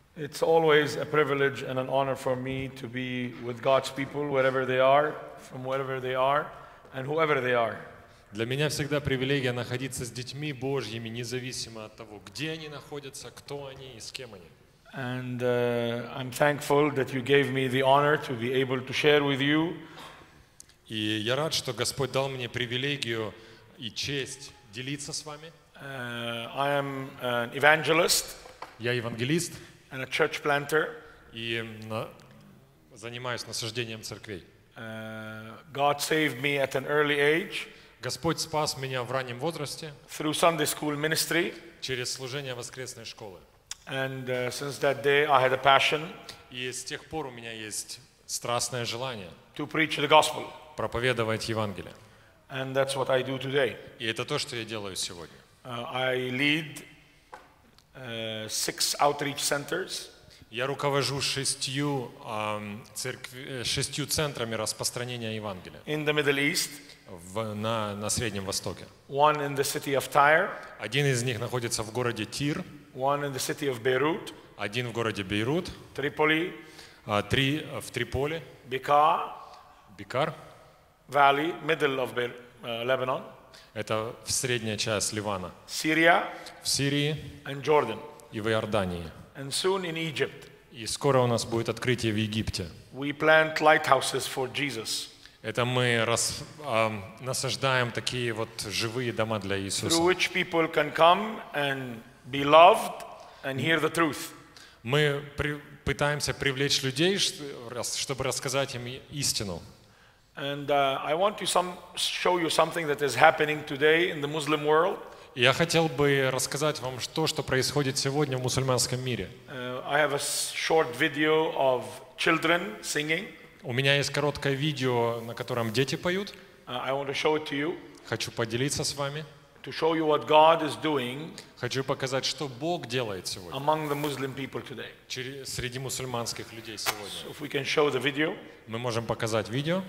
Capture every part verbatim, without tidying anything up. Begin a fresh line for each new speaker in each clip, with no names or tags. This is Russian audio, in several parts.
It's always a privilege and an honor for me to be with God's people wherever they are, from wherever they are, and whoever they are.
Для меня всегда привилегия находиться с детьми Божьими, независимо от того, где они находятся, кто они и с кем они.
And uh, I'm thankful that you gave me the honor to be able to share with you.
И я рад, что Господь дал мне привилегию и честь делиться с вами.
Uh, I am an evangelist
Я евангелист
and a church planter.
и на- занимаюсь насаждением церквей.
Uh, God saved me at an early age
Господь спас меня в раннем возрасте
through Sunday school ministry.
через служение воскресной школы.
And uh, since that day, I had a passion
И с тех пор у меня есть страстное желание
to preach the gospel.
проповедовать Евангелие.
And that's what I do today.
И это то, что я делаю сегодня.
Uh, I lead uh, six outreach centers
Я руковожу шестью, ам, церкви- э, шестью центрами распространения Евангелия
in the Middle East,
в- на, на Среднем Востоке.
one in the city of Tyre,
Один из них находится в городе Тир,
one in the city of Beirut,
один в городе Бейрут,
Tripoli,
а, три в Триполи,
Bekaa
Бикар,
Valley, middle of Beir- uh, Lebanon,
это в средняя часть Ливана,
Syria,
в Сирии
and Jordan,
и в Иордании.
and soon in Egypt.
И скоро у нас будет открытие в Египте.
We plant lighthouses for Jesus,
Это мы рас- ам, насаждаем такие вот живые дома для
through
Иисуса.
which people can come and be loved and hear the truth.
Мы при- пытаемся привлечь людей, ш- рас- чтобы рассказать им и- истину.
And uh, I want to some, show you something that is happening today in the Muslim world.
И я хотел бы рассказать вам то, что происходит сегодня в мусульманском мире.
Uh, I have a s- short video of children singing.
У меня есть короткое видео, на котором дети поют.
Uh, I want to show it to you,
Хочу поделиться с вами.
to show you what God is doing
Хочу показать, что Бог делает сегодня
among the Muslim people today.
через- среди мусульманских людей сегодня.
So if we can show the video.
Мы можем показать видео.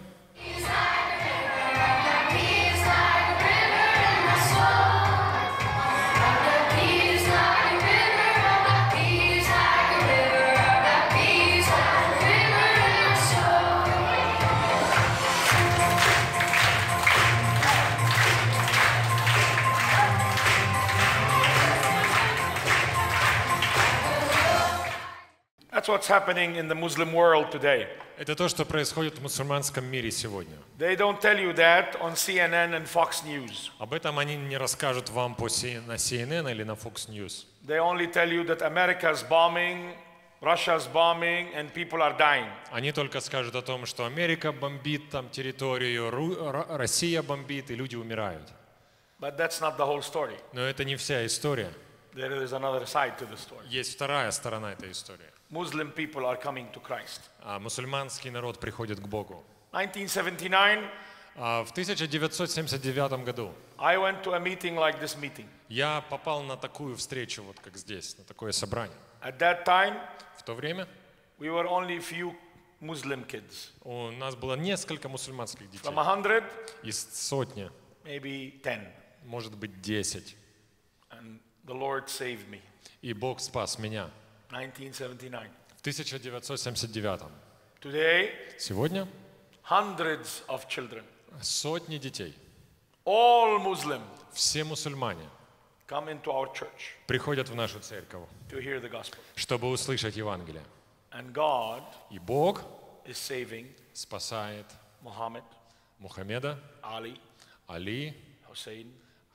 That's what's happening in the Muslim world today.
Это то, что происходит в мусульманском мире сегодня.
They don't tell you that on C N N and Fox News.
Об этом они не расскажут вам по Си- на Си Эн Эн или на Fox News.
They only tell you that America's bombing, Russia's bombing, and people are dying.
Они только скажут о том, что Америка бомбит там территорию, Ру- Р- Россия бомбит, и люди умирают.
But that's not the whole story.
Но это не вся история.
There is another side to the story.
Есть вторая сторона этой истории.
Muslim people are coming to Christ.
А мусульманский народ приходит к Богу.
nineteen seventy-nine,
А в тысяча девятьсот семьдесят девятом году
I went to a meeting like this meeting.
я попал на такую встречу, вот как здесь, на такое собрание.
At that time,
В то время
we were only few Muslim kids.
у нас было несколько мусульманских детей.
From a hundred,
Из сотни,
maybe ten.
может быть, десять.
And the Lord saved me.
И Бог спас меня
nineteen seventy-nine.
в тысяча девятьсот семьдесят девятом.
Today,
Сегодня
hundreds of children,
сотни детей,
all Muslim,
все мусульмане,
come into our church
приходят в нашу церковь,
to hear the gospel.
чтобы услышать Евангелие.
And God
И Бог
is saving
спасает
Muhammad,
Мухаммеда,
Ali,
Али,
Hussein,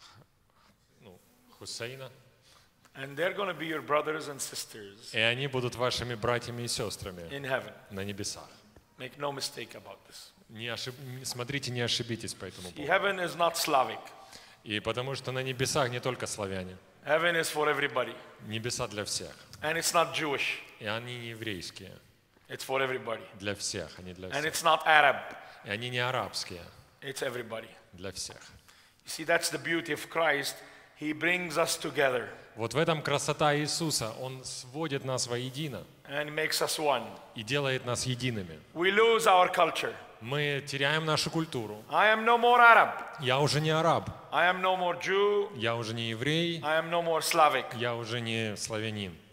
ну, Хусейна.
and they're going to be your brothers and sisters
И они будут вашими братьями и сестрами
in heaven.
на небесах.
Make no mistake about this.
Не ошиб... не- Смотрите, не ошибитесь по этому
See,
поводу.
heaven is not Slavic.
И потому что на небесах не только славяне.
Heaven is for everybody.
Небеса для всех.
And it's not Jewish.
И они не еврейские.
It's for everybody.
Для всех, а не для
And
всех.
it's not Arab.
И они не арабские.
It's everybody.
Для всех.
You see, that's the beauty of Christ. He brings us together
Вот в этом красота Иисуса. Он сводит нас воедино
and makes us one.
и делает нас едиными.
We lose our culture.
Мы теряем нашу культуру.
I am no more Arab.
Я уже не араб.
I am no more Jew.
Я уже не еврей.
I am no more Slavic.
Я уже не славянин.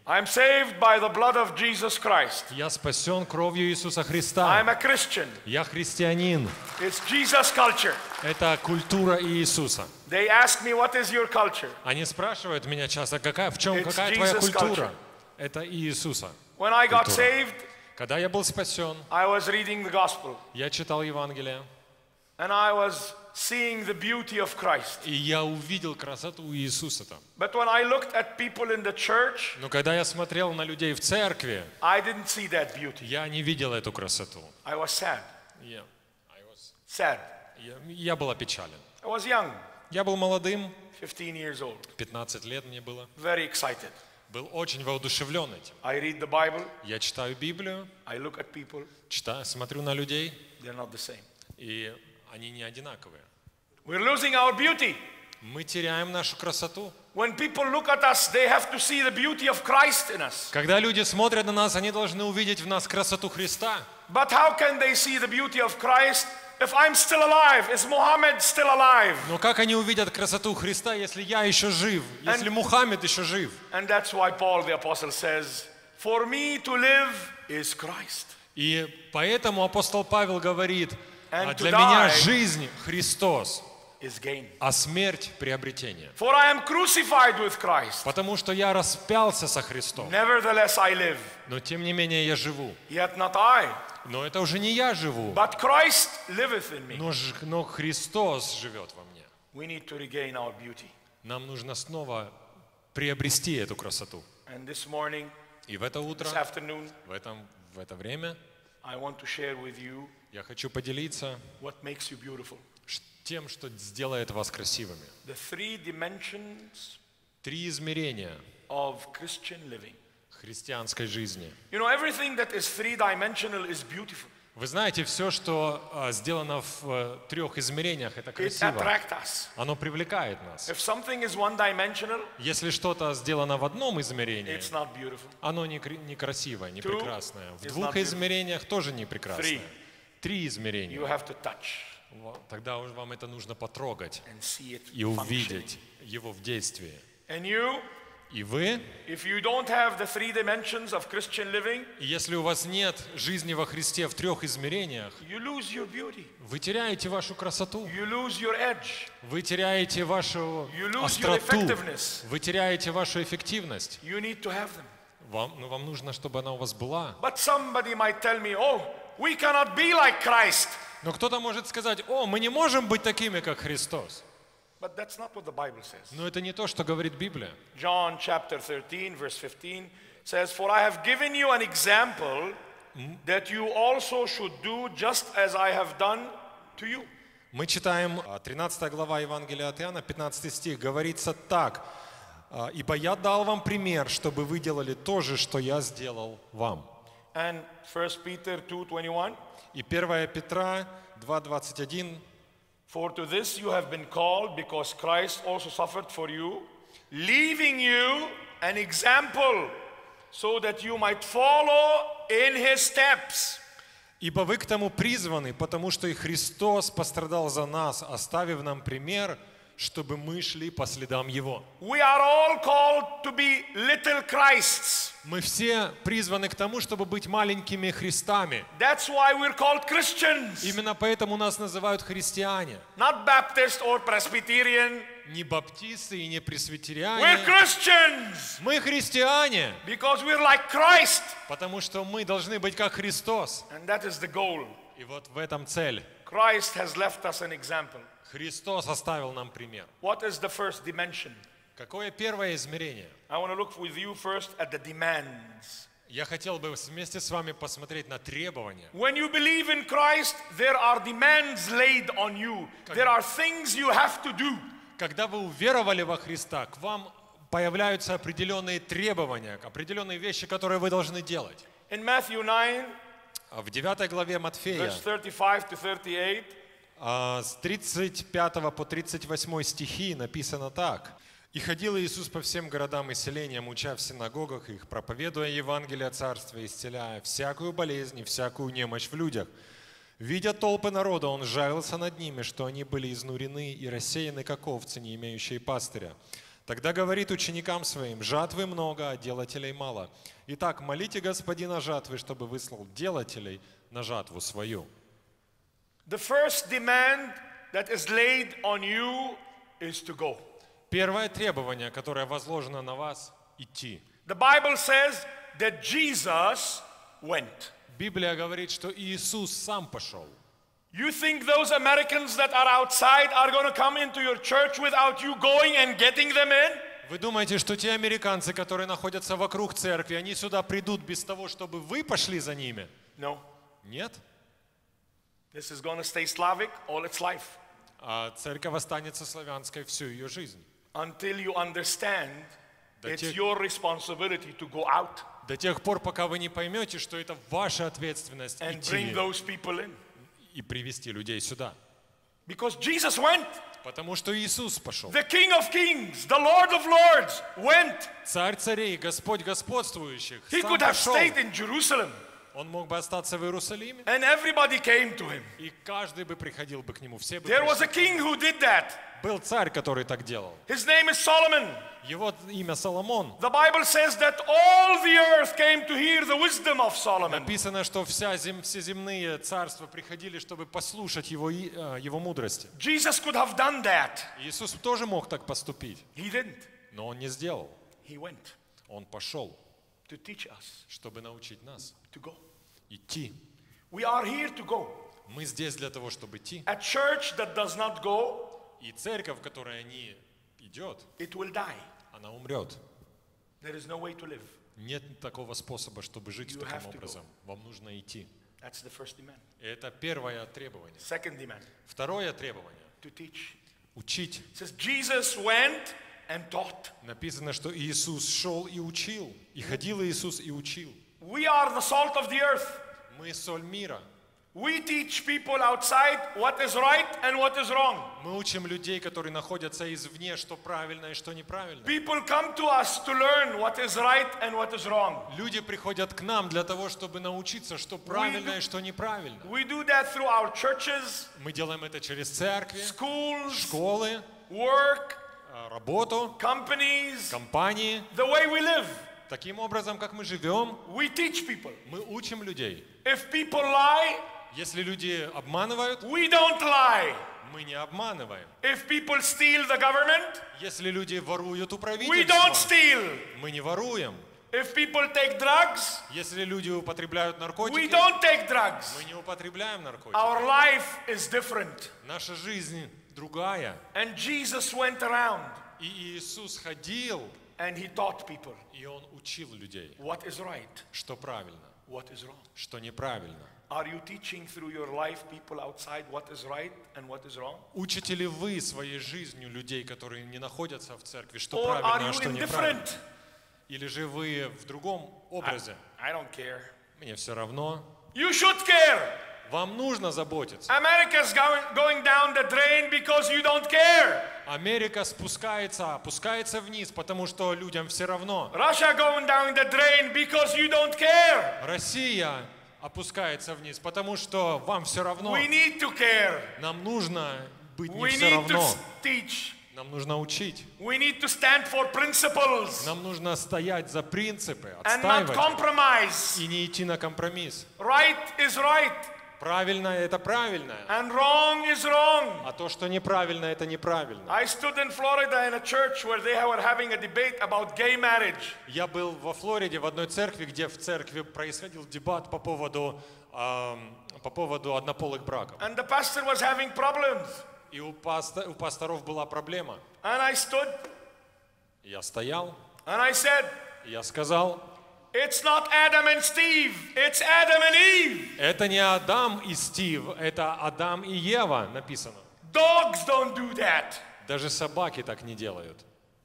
I'm saved by the blood of Jesus Christ.
Я спасен кровью Иисуса
I'm
Христа.
a Christian.
Я христианин.
It's Jesus culture.
Это культура Иисуса.
They ask me, what is your culture?
Они спрашивают меня часто, какая, в чем,
It's
какая твоя
Jesus
культура?
culture.
Это Иисуса.
When I got
Культура.
saved,
Когда я был спасен,
I was reading the gospel
я читал Евангелие,
and I was seeing the beauty of Christ.
и я увидел красоту Иисуса там.
But when I looked at people in the church,
Но когда я смотрел на людей в церкви,
I didn't see that beauty.
я не видел эту красоту.
I was sad.
Я, I was-
Sad.
я, я был опечален.
I was young,
Я был молодым,
fifteen years old,
пятнадцать лет мне было.
very excited.
Был очень воодушевлен этим.
I read the Bible,
Я читаю Библию,
I look at people,
читаю, смотрю на людей,
they're not the same.
и они не одинаковые.
We're losing our beauty.
Мы теряем нашу красоту.
When people look at us, they have to see the beauty of Christ in us.
Когда люди смотрят на нас, они должны увидеть в нас красоту Христа.
But how can they see the beauty of Christ if I'm still alive? Is Muhammad still alive?
Но как они увидят красоту Христа, если я еще жив, если Мухаммед еще жив?
And that's why Paul the apostle says, for me to live is Christ.
И поэтому апостол Павел говорит,
And
а
to
для меня
die
жизнь Христос,
is gain.
а смерть приобретение.
For I am crucified with Christ.
Потому что я распялся со Христом.
Nevertheless I live.
Но тем не менее я живу.
Yet not I,
Но это уже не я живу,
but Christ liveth in me.
но, ж- но Христос живет во мне.
We need to regain our beauty.
Нам нужно снова приобрести эту красоту.
And this morning,
И в это утро,
this afternoon,
в, этом, в это время,
I want to share with you
я хочу поделиться
what makes you beautiful.
ш- тем, что сделает вас красивыми.
The three dimensions
Три измерения
of Christian living.
христианской жизни.
You know, everything that is three-dimensional is beautiful.
Вы знаете, все, что а, сделано в э, трех измерениях, это
It
красиво.
attracts us.
Оно привлекает нас.
If something is one-dimensional,
Если что-то сделано в одном измерении,
it's not beautiful.
оно не кр- некрасивое, не
Two
прекрасное. В
is
двух
not beautiful.
измерениях тоже не прекрасное.
Three.
Три
You
измерения.
have to touch
Вот, тогда уж вам это нужно потрогать
and see it
и
functioning.
увидеть его в действии.
And you,
И вы,
if you don't have the three dimensions of Christian living,
и если у вас нет жизни во Христе в трех измерениях,
you lose your beauty.
вы теряете вашу красоту,
You lose your edge.
вы теряете вашу
You lose your
остроту,
effectiveness.
вы теряете вашу эффективность.
You need to have them.
Вам, ну, вам нужно, чтобы она у вас была.
But somebody might tell me, oh, we cannot be like Christ.
Но кто-то может сказать, о, мы не можем быть такими, как Христос.
But that's not what the Bible says.
Но это не то, что говорит Библия.
John chapter thirteen, verse fifteen says, for I have given you an example that you also should do just as I have done to you.
Мы читаем а, тринадцатая глава Евангелия от Иоанна, пятнадцатый стих, говорится так. а, «Ибо я дал вам пример, чтобы вы делали то же, что я сделал вам».
And First Peter two twenty-one,
И первое Петра два двадцать один.
for to this you have been called, because Christ also suffered for you, leaving you an example, so that you might follow in his steps.
«Ибо вы к тому призваны, потому что и Христос пострадал за нас, оставив нам пример, чтобы мы шли по следам Его».
We are all called to be little Christs.
Мы все призваны к тому, чтобы быть маленькими Христами.
That's why we're called Christians.
Именно поэтому нас называют христиане.
Not Baptist or Presbyterian.
Не баптисты и не
We're
пресвитериане.
Christians
Мы христиане,
because we're like Christ.
потому что мы должны быть как Христос.
And that is the goal.
И вот в этом цель.
Christ has left us an example.
Христос оставил нам пример.
What is the first dimension?
Какое первое измерение?
I want to look with you first at the demands.
Я хотел бы вместе с вами посмотреть на требования.
When you believe in Christ, there are demands laid on you. There are things you have to do.
Когда вы уверовали во Христа, к вам появляются определенные требования, определенные вещи, которые вы должны делать.
In Matthew nine,
В девятой главе Матфея,
verse thirty-five to thirty-eight,
а, с тридцать пятого по тридцать восьмой стихи написано так. «И ходил Иисус по всем городам и селениям, уча в синагогах их, проповедуя Евангелие о Царстве, исцеляя всякую болезнь и всякую немощь в людях. Видя толпы народа, Он жалился над ними, что они были изнурены и рассеяны, как овцы, не имеющие пастыря. Тогда говорит ученикам своим: жатвы много, а делателей мало. Итак, молите Господина жатвы, чтобы выслал делателей на жатву свою.
The first demand that is laid on you is to go.
Первое требование, которое возложено на вас — идти.
The Bible says that Jesus went.
Библия говорит, что Иисус сам пошел.
You think those Americans that are outside are going to come into your church without you going and getting them in?
Вы думаете, что те американцы, которые находятся вокруг церкви, они сюда придут без того, чтобы вы пошли за ними?
No.
Нет.
This is going to stay Slavic all its life
А церковь останется славянской всю ее жизнь.
until you understand
Да
it's
те-
your responsibility to go out
До тех пор, пока вы не поймете, что это ваша ответственность
and bring
идти
those people in.
и привести людей сюда.
Because Jesus went.
Потому что Иисус пошел.
The King of Kings, the Lord of Lords went.
Царь царей, Господь господствующих,
He
сам
could have
пошел.
stayed in Jerusalem
Он мог бы остаться в Иерусалиме,
and everybody came to him.
и каждый бы приходил бы к нему. Все бы
There was
пришли.
a king who did that.
Был царь, который так делал.
His name is Solomon.
Его имя Соломон.
The Bible says that all the earth came to hear the wisdom of Solomon.
Написано, что вся зем, все земные царства приходили, чтобы послушать его, и- э, его мудрости.
Jesus could have done that.
Иисус тоже мог так поступить,
He didn't.
но Он не сделал.
He went
Он пошел,
to teach us
чтобы научить нас
to go.
идти.
We are here to go.
Мы здесь для того, чтобы идти.
A church that does not go,
И церковь, которая не идет,
it will die.
она умрет.
There is no way to live.
Нет такого способа, чтобы жить
You have
таким
to go.
образом. Вам нужно идти.
That's the first demand.
И это первое требование.
Second demand,
Второе требование
to teach.
– учить.
It says Jesus went and taught.
Написано, что Иисус шел и учил. И ходил Иисус и учил.
We are the salt of the earth.
Мы соль мира.
We teach people outside what is right and what is wrong.
Мы учим людей, которые находятся извне, что правильно и что неправильно.
People come to us to learn what is right and what is wrong.
Люди приходят к нам для того, чтобы научиться, что правильно и что неправильно.
We do that through our churches,
Мы делаем это через церкви,
schools,
школы,
work,
э, работу,
companies,
компании.
the way we live.
Таким образом, как мы живем,
We teach people.
мы учим людей.
If people lie,
Если люди обманывают,
we don't lie.
мы не обманываем.
If people steal the government,
Если люди воруют у
we don't
правительства,
steal.
мы не воруем.
If people take drugs,
Если люди употребляют
we
наркотики,
don't take drugs.
мы не употребляем наркотики.
Our life is different.
Наша жизнь другая.
And Jesus went around
И Иисус ходил,
and he taught people
и Он учил людей,
what is right,
что правильно,
what is wrong.
что неправильно.
Are you teaching through your life people outside what is right and what is wrong?
Учите ли вы своей жизнью людей, которые не находятся в церкви, что
Or are
правильно, а
you
что неправильно?
indifferent?
Или же вы в другом образе?
I don't care.
Мне все равно.
You should care.
Вам нужно заботиться.
America's going, going down the drain because you don't care.
Америка спускается, опускается вниз, потому что людям все равно.
Russia going down the drain because you don't care.
Россия опускается вниз, потому что вам все равно.
We need to care.
Нам нужно быть не
We
все
need to
равно.
s- teach.
Нам нужно учить.
We need to stand for principles
Нам нужно стоять за принципы,
and not
отстаивать
compromise.
и не идти на компромисс.
Right is right
Правильное – это правильное,
and wrong is wrong.
а то, что неправильно – это неправильно.
I stood in Florida in a church where they were having a debate about gay marriage.
Я был во Флориде в одной церкви, где в церкви происходил дебат по поводу, эм, по поводу однополых браков.
And the pastor was having problems.
И у, паста- у пасторов была проблема.
And I stood
Я стоял,
and I said,
и я сказал,
it's not Adam and Steve, it's Adam and Eve.
это не Адам и Стив, это Адам и Ева написано.
Dogs don't do that.
Даже собаки так не делают.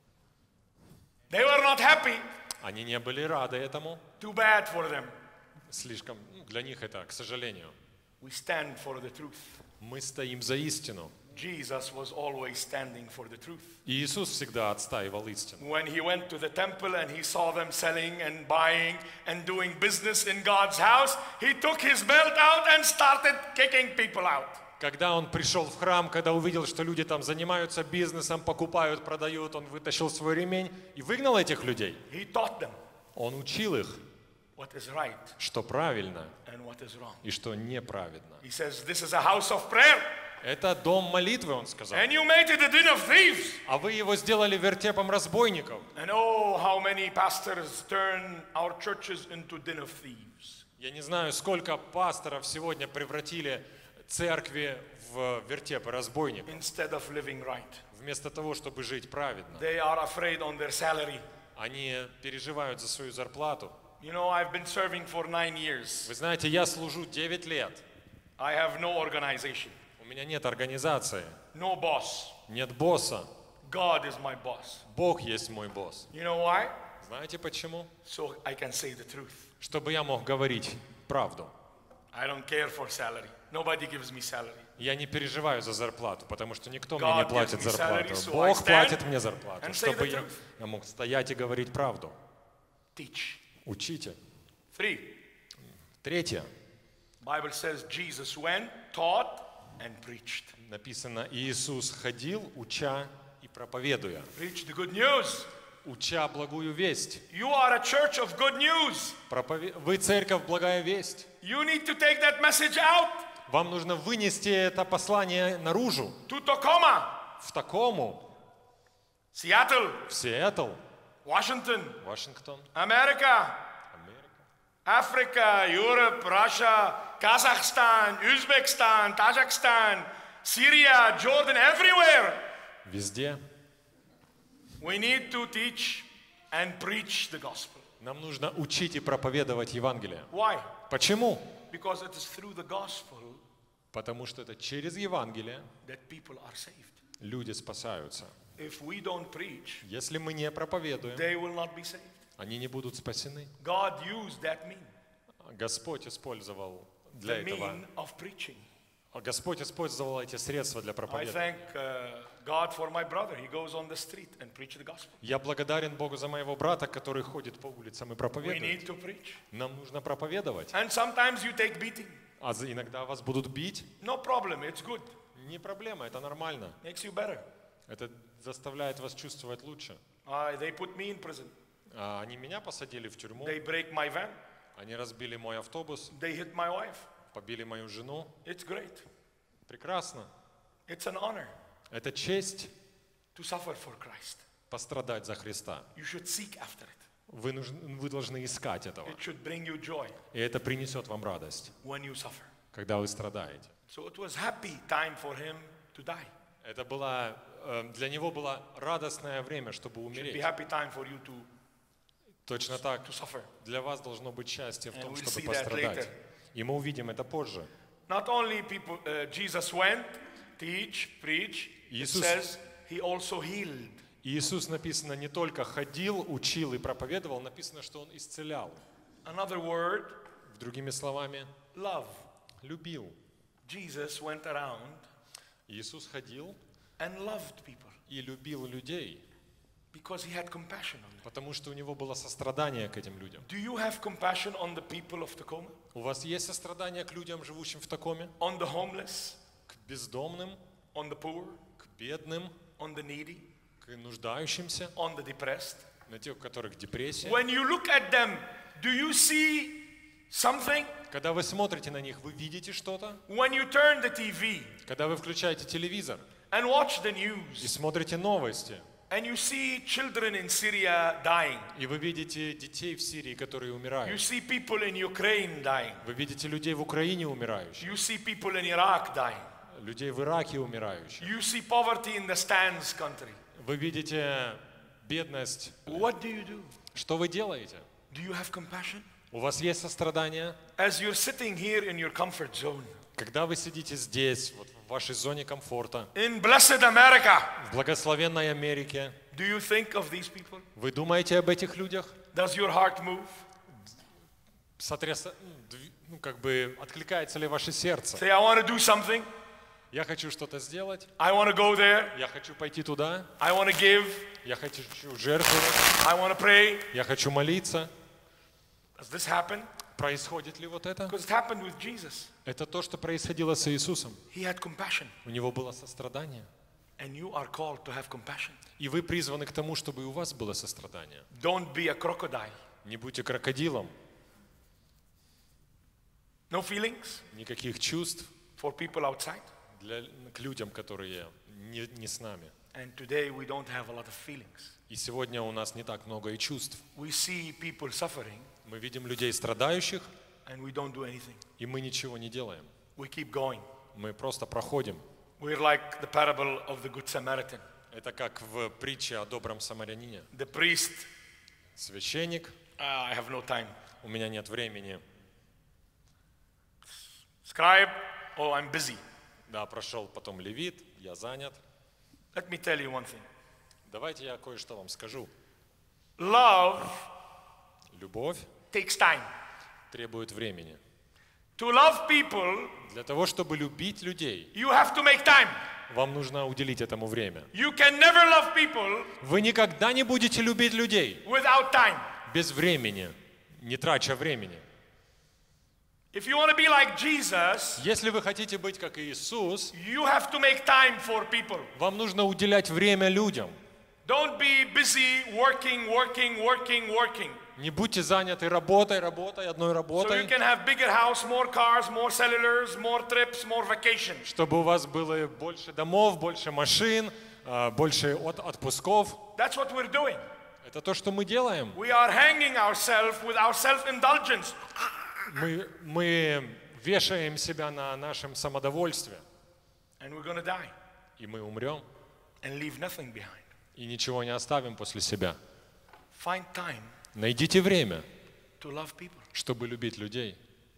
They were not happy.
Они не были рады этому.
Too bad for them.
Слишком ну, для них это, к сожалению.
We stand for the truth.
Мы стоим за истину.
Jesus was always standing for the truth.
И Иисус всегда отстаивал истину.
When he went to the temple and he saw them selling and buying and doing business in God's house, he took his belt out and started kicking people out.
Когда он пришел в храм, когда увидел, что люди там занимаются бизнесом, покупают, продают, он вытащил свой ремень и выгнал этих людей.
He taught them
Он учил их,
what is right
что правильно
and what is wrong.
и что неправильно.
He says, this is a house of prayer,
Это дом молитвы, он сказал.
and you made it a den of thieves.
А вы его сделали вертепом разбойников.
And oh, how many pastors turn our churches into den of thieves.
Я не знаю, сколько пасторов сегодня превратили церкви в вертепы разбойников,
Instead of living right.
вместо того, чтобы жить праведно.
They are afraid on their salary.
Они переживают за свою зарплату.
You know, I've been serving for nine years.
Вы знаете, я служу девять лет.
I have no organization,
У меня нет организации,
no boss.
нет босса.
God is my boss.
Бог есть мой босс.
You know why?
Знаете почему?
So I can say the truth.
Чтобы я мог говорить правду.
I don't care for salary. Nobody gives me salary.
Я не переживаю за зарплату, потому что никто мне не
God
платит
gives me
зарплату.
salary, so I
Бог
stand
платит мне зарплату,
and say
чтобы
the
я,
truth.
я мог стоять и говорить правду.
Teach.
Учите.
Three.
Третье.
Bible says Jesus went, taught, and preached.
Написано, Иисус ходил, уча и проповедуя.
Preach the good news.
Уча благую весть.
You are a church of good news.
Пропове- Вы церковь благая весть.
You need to take that message out
Вам нужно вынести это послание наружу,
to Tacoma,
в Такому,
Seattle,
в Сиэтл,
Washington,
Вашингтон,
America,
Америка,
Africa, Europe, Russia, Kazakhstan, Uzbekistan, Tajikistan, Syria, Jordan, everywhere.
везде.
We need to teach and preach the gospel.
Нам нужно учить и проповедовать Евангелие.
Why?
Почему?
Because it is through the gospel
Потому что это через Евангелие
that people are saved.
люди спасаются.
If we don't preach,
Если мы не проповедуем,
they will not be saved.
они не будут спасены.
God used that mean,
Господь использовал для
the
этого.
mean of preaching.
Господь использовал эти средства для
I
проповедования.
thank uh, God for my brother. He goes on the street and preach the gospel.
Я благодарен Богу за моего брата, который ходит по улицам и
We
проповедует.
need to preach.
Нам нужно проповедовать.
And sometimes you take beating.
А за- иногда вас будут бить.
No problem. It's good.
Не проблема, это нормально.
Makes you better.
Это заставляет вас чувствовать лучше.
Uh, they put me in prison.
А они меня посадили в тюрьму,
They break my van.
они разбили мой автобус,
They hit my wife.
побили мою жену.
It's great.
Прекрасно.
It's an honor
Это честь
to suffer for Christ.
пострадать за Христа.
You should seek after it.
Вы, нужны- вы должны искать этого.
It should bring you joy
И это принесет вам радость,
when you suffer.
когда вы страдаете.
So it was happy time for him to die.
Это была, э, для него было радостное время, чтобы
It should be
умереть.
happy time for you to,
Точно так,
to suffer.
для вас должно быть счастье в
And
том,
we'll
чтобы
see that
пострадать.
later.
И мы увидим это позже.
Not only people, uh, Jesus went, teach, preach. It
Иисус-
says he also healed.
Иисус, написано, не только ходил, учил и проповедовал, написано, что Он исцелял.
Another word,
Другими словами,
love.
любил.
Jesus went around
Иисус ходил
and loved people
и любил людей,
because he had compassion on them.
потому что у Него было сострадание к этим людям.
Do you have compassion on the people of Tacoma?
У вас есть сострадание к людям, живущим в Такоме?
On the homeless?
К бездомным,
On the poor?
к бедным,
On the needy?
к нуждающимся,
On the depressed?
на тех, у которых депрессия?
When you look at them, do you see something?
Когда вы смотрите на них, вы видите что-то?
When you turn the T V
Когда вы включаете телевизор
and watch the
и
news
смотрите новости,
and you see children in Syria dying,
и вы видите детей в Сирии, которые
you
умирают,
see people in Ukraine dying,
вы видите людей в Украине умирающих,
you see people in Iraq dying,
людей в Ираке умирающих,
you see poverty in the Stans country.
вы видите бедность,
What do you do?
что вы делаете?
Do you have compassion?
У вас есть сострадание?
As you're sitting here in your comfort zone,
Когда вы сидите здесь, вот в вашей зоне комфорта,
in blessed America,
в благословенной Америке,
do you think of these people?
вы думаете об этих людях?
Does your heart move?
Сотряса... Ну, как бы, откликается ли ваше сердце?
Say, I want to do something.
Я хочу что-то сделать,
I want to go there.
я хочу пойти туда,
I want to give.
я хочу жертвовать,
I want to pray.
я хочу молиться.
Does this happen?
Происходит ли вот это?
Because it happened with Jesus.
Это то, что происходило с Иисусом.
He had compassion.
У него было сострадание.
And you are called to have compassion.
И вы призваны к тому, чтобы и у вас было сострадание.
Don't be a crocodile.
Не будьте крокодилом.
No feelings
Никаких чувств
for people outside.
для, к людям, которые не, не с нами.
And today we don't have a lot of feelings.
И сегодня у нас не так много и чувств.
We see people suffering
Мы видим людей страдающих,
and we don't do anything.
и мы ничего не делаем.
We keep going.
Мы просто проходим.
We're like the parable of the Good Samaritan.
Это как в притче о добром самарянине.
The priest,
Священник,
"Ah, I have no time.
у меня нет времени.
Scribe, oh, I'm busy.
Да, прошел потом левит, я занят.
Let me tell you one thing.
Давайте я кое-что вам скажу.
Love
Любовь
takes time.
требует времени.
To love people,
Для того, чтобы любить людей,
you have to make time.
вам нужно уделить этому время.
You can never love people
Вы никогда не будете любить людей
without time.
без времени, не трача времени.
If you want to be like Jesus,
Если вы хотите быть как Иисус,
you have to make time for people.
вам нужно уделять время людям.
Don't be busy working, working, working, working.
Не будьте заняты работой, работой, одной
So you
работой,
can have bigger house, more cars, more cellulars, more trips, more vacations.
чтобы у вас было больше домов, больше машин, а, больше от- отпусков.
That's what we're doing.
Это то, что мы делаем.
We are hanging ourselves with our self-indulgence.
Мы, мы вешаем себя на нашем самодовольстве,
And we're going to die
и мы умрем,
and leave nothing behind.
и ничего не оставим после себя.
Find time
Найдите время,
to love people,
чтобы любить людей,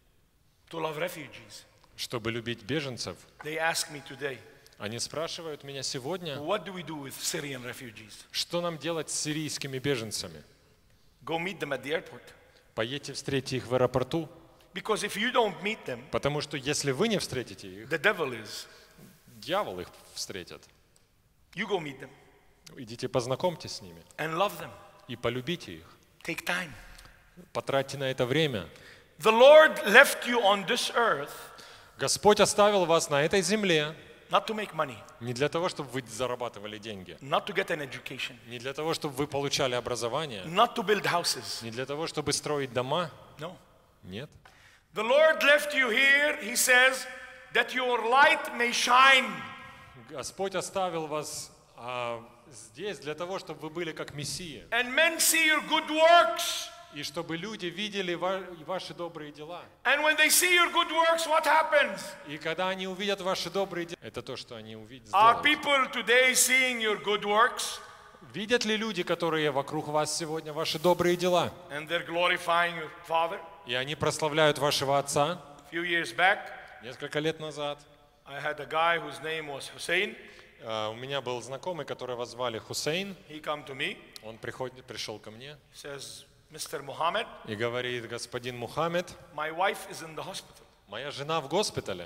to love refugees.
чтобы любить беженцев.
They ask me today,
Они спрашивают меня сегодня,
what do we do with Syrian refugees?
что нам делать с сирийскими беженцами.
Go meet them at the airport.
Поедьте встретите их в аэропорту,
Because if you don't meet them,
потому что если вы не встретите их,
the devil is.
дьявол их встретит.
You go meet them
Идите познакомьтесь с ними
and love them.
и полюбите их.
Take time.
Потратьте на это время.
The Lord left you on this earth
Господь оставил вас на этой земле
not to make money,
не для того, чтобы вы зарабатывали деньги,
not to get an education,
не для того, чтобы вы получали образование,
not to build houses.
не для того, чтобы строить дома.
No.
Нет.
The Lord left you here, He says, that your light may shine.
Господь оставил вас а, здесь для того, чтобы вы были как Мессия,
And men see your good works.
и чтобы люди видели ва- ваши добрые дела.
And when they see your good works, what happens?
И когда они увидят ваши добрые дела, это то, что они увидят.
Are
сделают.
people today seeing your good works
Видят ли люди, которые вокруг вас сегодня, ваши добрые дела?
and they're glorifying your Father?
И они прославляют вашего Отца.
A few years back,
Несколько лет назад
I had a guy whose name was Hussein.
а, у меня был знакомый, которого звали Хусейн.
He come to me.
Он приходит, пришел ко мне
He says, Mister Muhammad,
и говорит: господин Мухаммед,
my wife is in the hospital
моя жена в госпитале,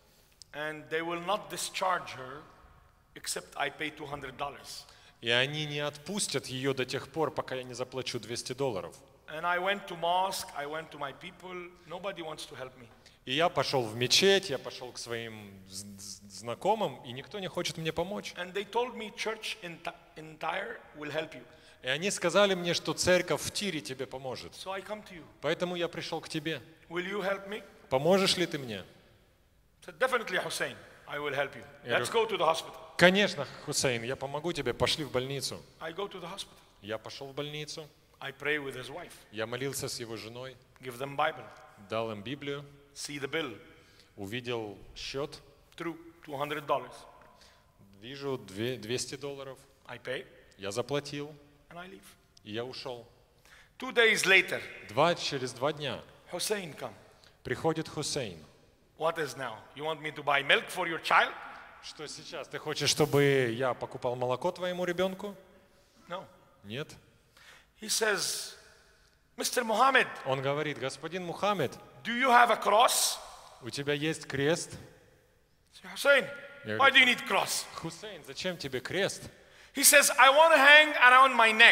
and they will not discharge her except I pay two hundred dollars.
и они не отпустят ее до тех пор, пока я не заплачу двести долларов.
And I went to mosque, I went to my people. Nobody wants to help me.
И я пошел в мечеть, я пошел к своим з- з- знакомым, и никто не хочет мне помочь.
And they told me church in, in Tyre will help you.
И они сказали мне, что церковь в Тире тебе поможет.
So I come to you.
Поэтому я пришел к тебе.
Will you help me?
Поможешь ли ты мне?
I said, definitely, Hussein, I will help you.
Я
Let's
говорю,
go to the hospital.
Конечно, Хусейн, я помогу тебе, пошли в больницу.
I go to the hospital.
Я пошел в больницу,
I pray with his wife.
я молился с его женой,
Give them Bible.
дал им Библию,
See the bill.
увидел счет,
Through two hundred dollars.
вижу две- двести долларов,
I pay
я заплатил,
and I leave.
и я ушел.
Two days later,
Два, через два дня
Hussein come.
приходит Хусейн.
What is now? You want me to buy milk for your child?
Что сейчас? Ты хочешь, чтобы я покупал молоко твоему ребенку?
No.
Нет.
He says, Mister Muhammad,
Он говорит: господин Мухаммед,
do you have a cross?
у тебя есть крест?
I say, Hussein,
Yeah.
why do you need cross?
Хусейн, зачем тебе крест?
He says, I want to hang around my neck.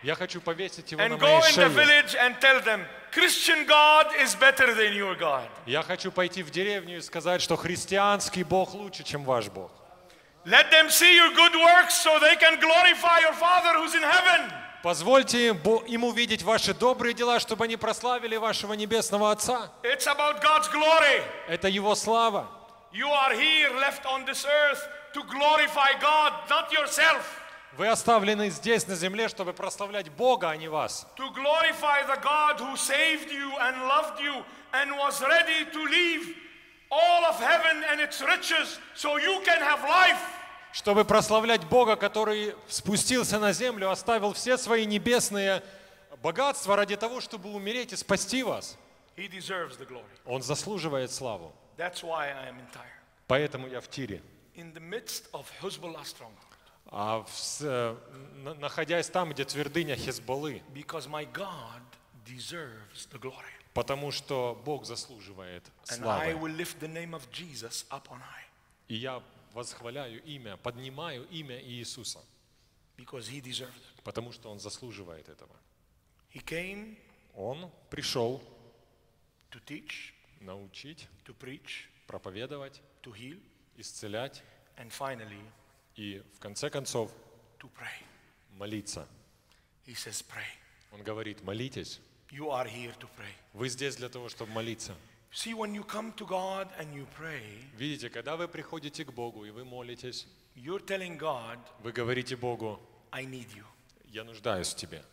Я хочу повесить его на
and go
моей
in the
шее.
village and tell them, Christian God is better than your God.
Я хочу пойти в деревню и сказать, что христианский Бог лучше, чем ваш Бог.
Let them see your good works so they can glorify your Father who's in heaven.
Позвольте им, Бо- им увидеть ваши добрые дела, чтобы они прославили вашего Небесного Отца.
It's about God's glory.
Это Его слава.
You are here left on this earth to glorify God, not yourself.
Вы оставлены здесь, на земле, чтобы прославлять Бога, а не вас.
To glorify the God who saved you and loved you and was ready to leave all of heaven and its riches so you can have life.
Чтобы прославлять Бога, который спустился на землю, оставил все свои небесные богатства ради того, чтобы умереть и спасти вас.
He deserves the glory.
Он заслуживает славу.
That's why I am in Tyre.
Поэтому я в Тире.
In the midst of Hezbollah stronghold.
А в с- э, на- находясь там, где твердыня Хезболлы,
Because my God deserves the glory.
потому что Бог заслуживает
And I
славы.
will lift the name of Jesus up on high.
И я восхваляю имя, поднимаю имя Иисуса,
Because he deserves it.
потому что Он заслуживает этого.
He came
Он пришел
to teach,
научить,
to preach,
проповедовать,
to heal,
исцелять
and finally
и, в конце концов,
to pray.
молиться.
He says, pray.
Он говорит, молитесь.
You are here to pray.
Вы здесь для того, чтобы молиться.
See, when you come to God and you pray,
Видите, когда вы приходите к Богу и вы молитесь,
you're telling God,
вы говорите Богу,
I need you.
я нуждаюсь в тебе.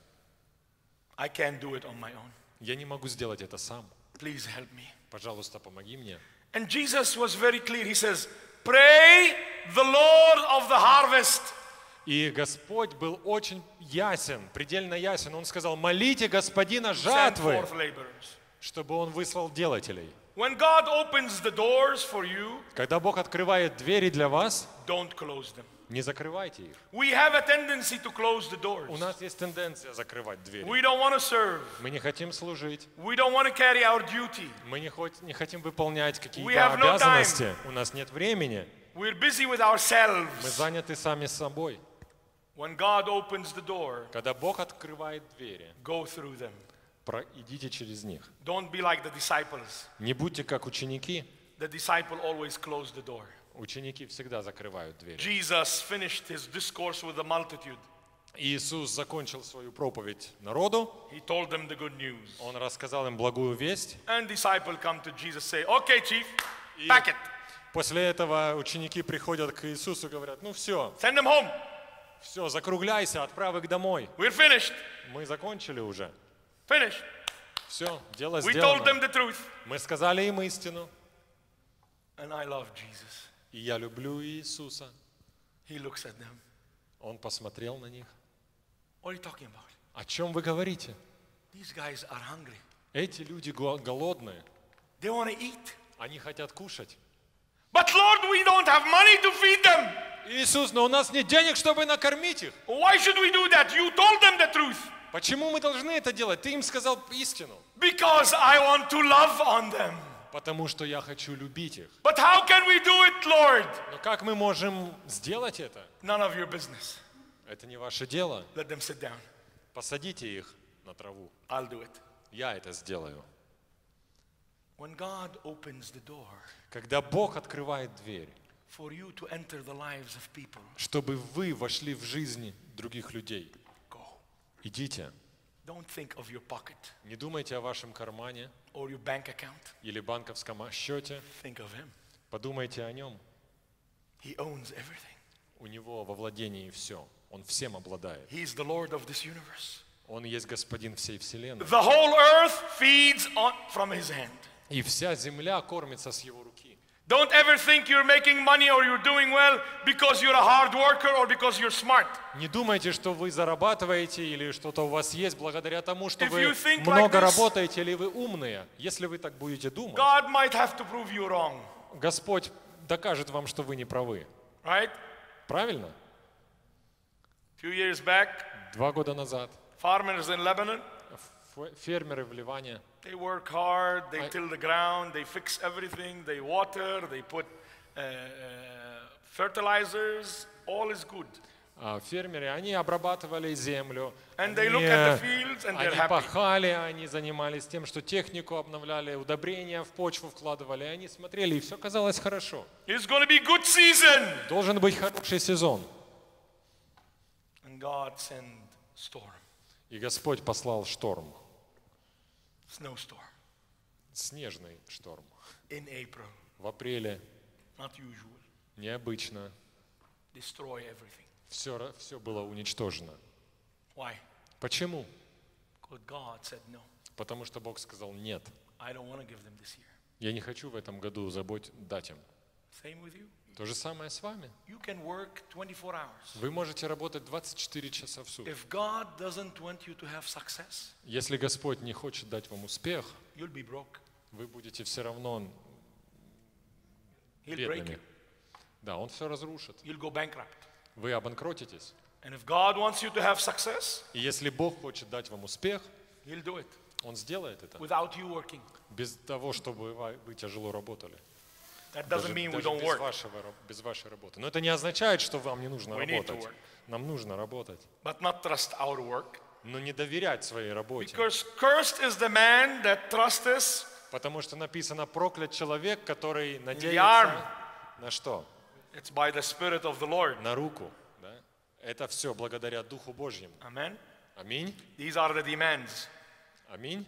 I can't do it on my own.
Я не могу сделать это сам.
Please help me.
Пожалуйста, помоги мне.
And Jesus was very clear. He says, pray the Lord of the harvest.
И Господь был очень ясен, предельно ясен. Он сказал, молите Господина
Send
жатвы,
forth laborers.
чтобы Он выслал делателей.
When God opens the doors for you,
Когда Бог открывает двери для вас,
don't close them.
не закрывайте их.
We have a tendency to close the doors.
У нас есть тенденция закрывать двери.
We don't want to serve.
Мы не хотим служить.
We don't want to carry our duty.
Мы не, хоть, не хотим выполнять
We
какие-то
have no
обязанности. У нас нет времени.
We're busy with
Мы
ourselves.
заняты сами собой.
When God opens the door,
Когда Бог открывает двери,
go through them.
про- идите через них.
Don't be like the disciples.
Не будьте как ученики.
The disciple always closed the door.
Ученики всегда закрывают двери.
Jesus finished his discourse with the multitude.
Иисус закончил свою проповедь народу.
He told them the good news.
Он рассказал им благую весть.
And disciple come to Jesus, say, okay, chief,
И
pack it.
после этого ученики приходят к Иисусу и говорят, ну все,
Send them home.
все, закругляйся, отправь их домой.
We're finished.
Мы закончили уже.
Finished.
Все, дело
We told them
сделано.
the truth.
Мы сказали им истину.
And I love Jesus.
И я люблю Иисуса.
He looks at them.
Он посмотрел на них.
What are you talking about?
О чем вы говорите?
These guys are hungry.
Эти люди го- голодные.
They want to eat.
Они хотят кушать.
But Lord, we don't have money to feed them.
Иисус, но у нас нет денег, чтобы накормить их.
Why should we do that? You told them the truth.
Почему мы должны это делать? Ты им сказал истину.
Because I want to love on them.
Потому что я хочу любить их.
But how can we do it, Lord?
Но как мы можем сделать это?
None of your business.
Это не ваше дело.
Let them sit down.
Посадите их на траву.
I'll do it.
Я это сделаю.
When God opens the door
Когда Бог открывает дверь,
for you to enter the lives of people,
чтобы вы вошли в жизни других людей,
go.
идите.
Don't think of your pocket
Не думайте о вашем кармане
or your bank account.
или банковском счете.
Think of Him.
Подумайте о нем.
He owns everything.
У него во владении все. Он всем обладает.
He is the Lord of this universe.
Он есть господин всей вселенной.
The whole earth feeds on, from His hand.
И вся земля кормится с его руки.
Don't ever think you're making money or you're doing well because you're a hard worker or because you're smart.
Не думайте, что вы зарабатываете или что-то у вас есть благодаря тому, что
If
вы
you think
много
like this,
работаете или вы умные. Если вы так будете думать,
God might have to prove you wrong.
Господь докажет вам, что вы не правы.
Right?
Правильно?
A few years back,
Два года назад
farmers in Lebanon,
ф- фермеры в Ливане,
they work hard, they
I-
till the ground, they fix everything, they water, they put uh, uh, fertilizers, all is good.
А фермеры, они обрабатывали землю,
And
они,
they look at the fields and they're
они
happy.
пахали, они занимались тем, что технику обновляли, удобрения в почву вкладывали, и они смотрели, и все казалось хорошо.
It's going to be good season.
Должен быть хороший сезон.
And God sent storm,
И Господь послал шторм,
snowstorm,
снежный шторм.
in April.
В апреле,
Not usual.
необычно,
Destroy everything.
все, все было уничтожено.
Why?
Почему?
Because God said no.
Потому что Бог сказал нет.
I don't want to give them this year.
Я не хочу в этом году забыть дать им.
Same with you.
То же самое с вами.
You can work twenty-four hours.
Вы можете работать двадцать четыре часа в сутки.
If God doesn't want you to have success,
Если Господь не хочет дать вам успех,
you'll be broke.
вы будете все равно
He'll break
бедными.
you.
Да, Он все разрушит.
You'll go bankrupt.
Вы обанкротитесь.
And if God wants you to have success,
И если Бог хочет дать вам успех,
He'll do it
Он сделает это.
without you working.
Без того, чтобы вы вы тяжело работали.
That
Даже,
doesn't mean we
даже
don't
без,
work.
вашего, раб- без вашей работы. Но это не означает, что вам не нужно
We need to
работать.
work.
Нам нужно работать.
But not trust our work.
Но не доверять своей работе.
Because cursed is the man that trusteth
Потому что написано, проклят человек, который
arm.
надеется на что?
it's by the Spirit of the Lord.
На руку. Да? Это все благодаря Духу Божьему.
Amen.
Аминь.
These are the demands.
Аминь.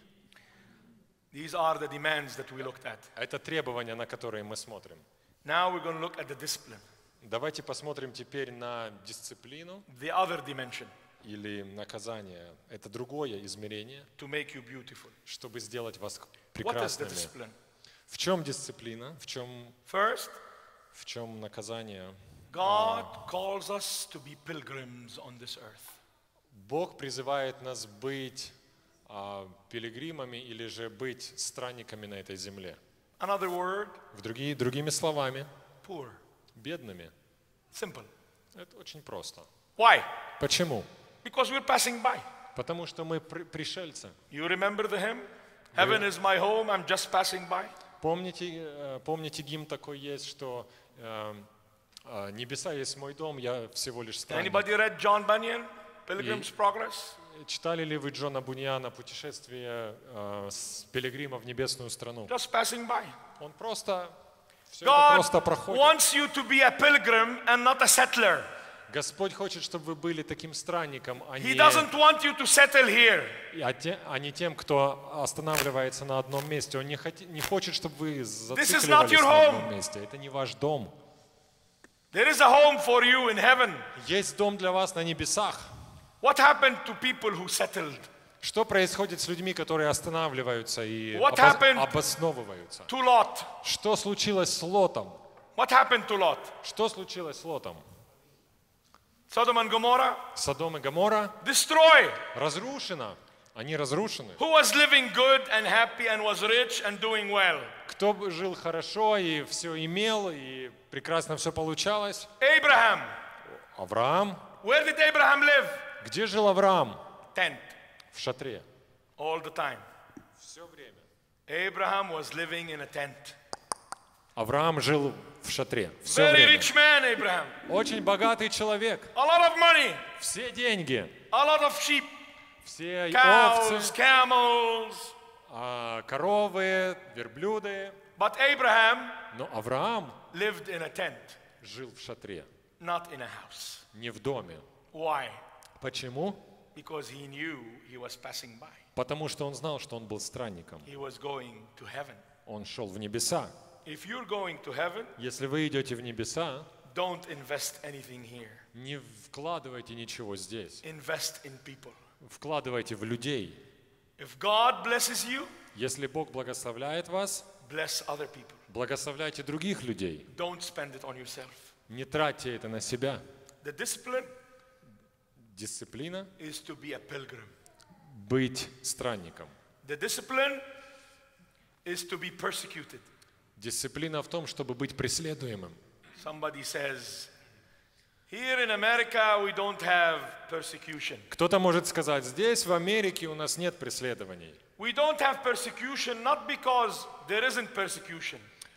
These are the demands that we looked at.
Это требования, на которые мы смотрим.
Now we're going to look at the discipline,
Давайте посмотрим теперь на дисциплину
the other dimension,
или наказание. Это другое измерение,
to make you beautiful.
чтобы сделать вас
What is the
прекрасными.
discipline?
В чем дисциплина? В чем,
First,
в чем наказание?
God calls us to be pilgrims on this earth.
Бог призывает нас быть а, пилигримами или же быть странниками на этой земле.
Another word,
В другие, другими словами,
poor.
бедными.
Simple.
Это очень просто.
Why?
Почему?
Because we're passing by.
Потому что мы при- пришельцы.
You remember the hymn? Heaven is my home, I'm just passing by.
Помните, э, помните гимн такой есть, что э, э, небеса есть мой дом, я всего лишь странник.
Anybody read John Bunyan, Pilgrim's Progress?
Читали ли вы Джона Буньяна «Путешествие э, с пилигрима в небесную страну»?
Just passing by.
Он просто, все это
God
просто проходит.
wants you to be a pilgrim and not a settler.
Господь хочет, чтобы вы были таким странником, а
He
не,
doesn't want you to settle here.
а те- а не тем, кто останавливается на одном месте. Он не, хоти- не хочет, чтобы вы
not
зацикливались
your
на одном
home.
месте. Это не ваш дом.
There is a home for you in heaven.
Есть дом для вас на небесах.
What happened to people who settled?
Что происходит с людьми, которые останавливаются и
What
обоз-
happened?
обосновываются?
To Lot.
Что случилось с Лотом?
What happened to Lot?
Что случилось с Лотом?
Sodom and Gomorrah
Содом и Гоморра
destroyed.
разрушено. Они разрушены.
Who was living good and happy and was rich and doing well?
Кто бы жил хорошо и все имел, и прекрасно все получалось?
Abraham.
Авраам.
Where did Abraham live?
Где жил Авраам?
Tent.
В шатре.
All the time.
Все время.
Abraham was living in a tent.
Авраам жил в шатре. Все
Very
время.
rich man, Abraham.
Очень богатый человек.
A lot of money.
Все деньги.
A lot of sheep.
Все
Cows,
овцы,
camels.
а, коровы, верблюды.
But Abraham
Но Авраам
lived in a tent,
жил в шатре,
not in a house.
не в доме.
Why?
Почему?
Because he knew he was passing by.
Потому что он знал, что он был странником.
He was going to heaven.
Он шел в небеса.
If you're going to heaven,
Если вы идете в небеса,
don't invest anything here.
не вкладывайте ничего здесь.
Invest in people.
Вкладывайте в людей.
If God blesses you,
Если Бог благословляет вас,
bless other people.
благословляйте других людей.
Don't spend it on yourself.
Не тратьте это на себя.
The discipline
Дисциплина
is to be a pilgrim.
– быть странником.
The discipline is to be persecuted.
Дисциплина в том, чтобы быть преследуемым.
Somebody says, here in America we don't have persecution.
Кто-то может сказать, здесь, в Америке, у нас нет преследований.
We don't have persecution not because there isn't persecution.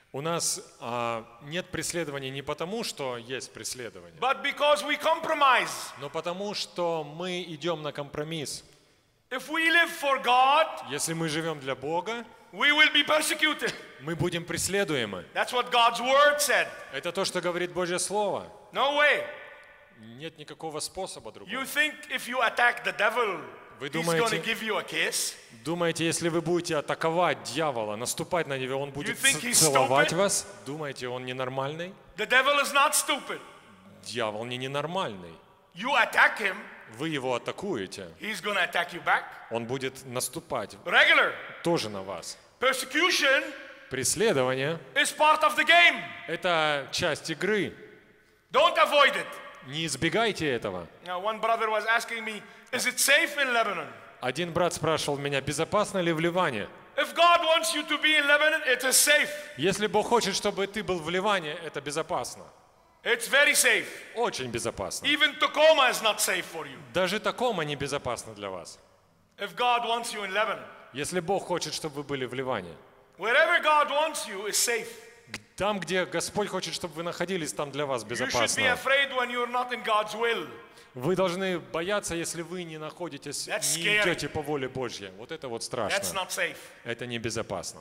У нас а, нет преследования не потому, что есть преследование,
but because we compromise.
но потому, что мы идем на компромисс.
If we live for God,
Если мы живем для Бога,
we will be persecuted.
мы будем преследуемы.
That's what God's word said.
Это то, что говорит Божье Слово.
No way.
Нет никакого способа другого.
You think if you attack the devil,
Вы
he's going to
думаете,
give you a kiss?
думаете, если вы будете атаковать дьявола, наступать на него, он будет
think
ц-
he's
целовать
stupid?
вас? Думаете, он ненормальный?
The devil is not stupid.
Дьявол не ненормальный.
You attack him,
Вы его атакуете,
he's going to attack you back.
он будет наступать
Regular.
тоже на вас.
Persecution
Преследование
is part of the game.
– это часть игры.
Don't avoid it.
Не избегайте этого.
Now, one brother was asking me, is it safe in Lebanon?
Один брат спрашивал меня, безопасно ли в Ливане?
If God wants you to be in Lebanon, it is safe.
Если Бог хочет, чтобы ты был в Ливане, это безопасно.
It's very safe.
Очень безопасно.
Even Tacoma is not safe for you.
Даже Такома не безопасно для вас.
If God wants you in Lebanon,
Если Бог хочет, чтобы вы были в Ливане.
wherever God wants you is safe.
Там, где Господь хочет, чтобы вы находились, там для вас
You should be
безопасно.
afraid when you're not in God's will.
Вы должны бояться, если вы не находитесь,
That's
не
scary.
идете по воле Божьей. Вот это вот
That's
страшно.
not safe.
Это небезопасно.